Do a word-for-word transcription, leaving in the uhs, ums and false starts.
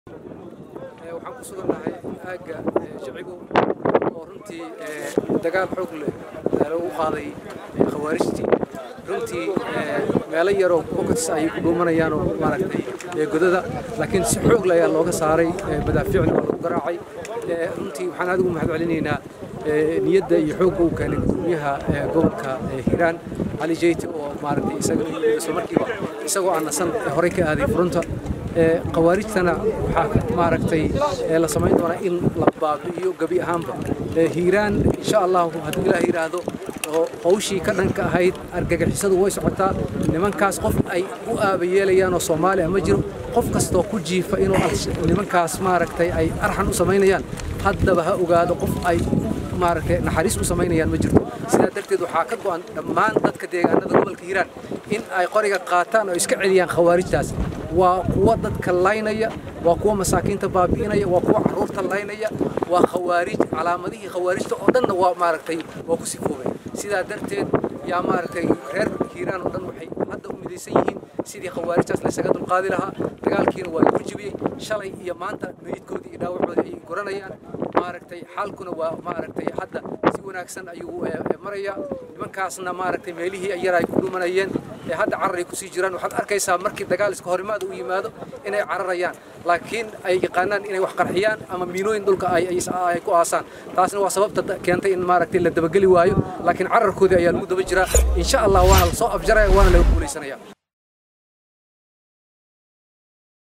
waxaan ku sugannahay aagga Shacibo oo runtii dagaal xoog leh lagu qaaday khawaarijtii runtii meelo yar oo pockets ay ku dhuumanayaan oo maaragtay godada laakiin si xoog leh ayaa looga saaray madaafiicna oo lagu garaacay runtii waxaan aad ugu mahadcelinaynaa niyadda iyo xoogga uu keenay gudoomiyaha gobolka Hiiraan Ali Jeyti oo maaragtay isaga isla markiiba isagoo aan nasan horey ka aaday fronta khawaarijtana waxa maaragtay la sameyn doona in la baabi'iyo gabi ahaanba Hiiraan insha Allah haddii Ilaahay yiraahdo hawshii ka dhanka ahayd argagixisadu way socotaa nimankaas qof ay u aabayeelayaan oo Soomaali ama jiro qof kasto ku jiifa inuu nimankaas maaragtay ay arxan u sameynayaan haddaba ha ogaado qof ay maaragtay naxariis u sameynayaan ma jirto sidaa darteed waxa ka go'an dhammaan dadka deegaanada gobolka Hiiraan in ay qoriga qaataan oo iska celiyaan khawaarijtaas waa kuwa dadka laynaya waa kuwa masaakiinta baabi'inaya waa kuwa caruurta laynaya waa khawaarij calaamadihii khawaarijta oo dhan waa maaragtay waa ku sifoobay sidaa darteed yaa maaragtay reer Hiiraan oo dhan waxay hadda u midaysan yihiin sidii khawaarijtaas la isaga dulqaadi lahaa dagaalkiina waa lagu jibiyay shalay iyo maanta meydkoodii iyo dhaawacoodii ay goranayaan maaragtay xaalkuna waa maaragtay hadda si wanaagsan ayuu maraya nimankaasna maaragtay meelihii ay yaray ku dhumanayeen ee hadda cararay ku sii jiraan waxaad arkaysaa markii dagaal iska horimaad u yimaado inay cararayaan laakiin ay yaqaanaan inay wax qarxiyaan ama miinooyin dhulka ay ay ku aasaan taasna waa sababta keentay in maaragtay la dabagali waayo laakiin cararkoodii ayaa lagu daba jiraa insha Allah waana la soo afjaraya waana la guuleysanaya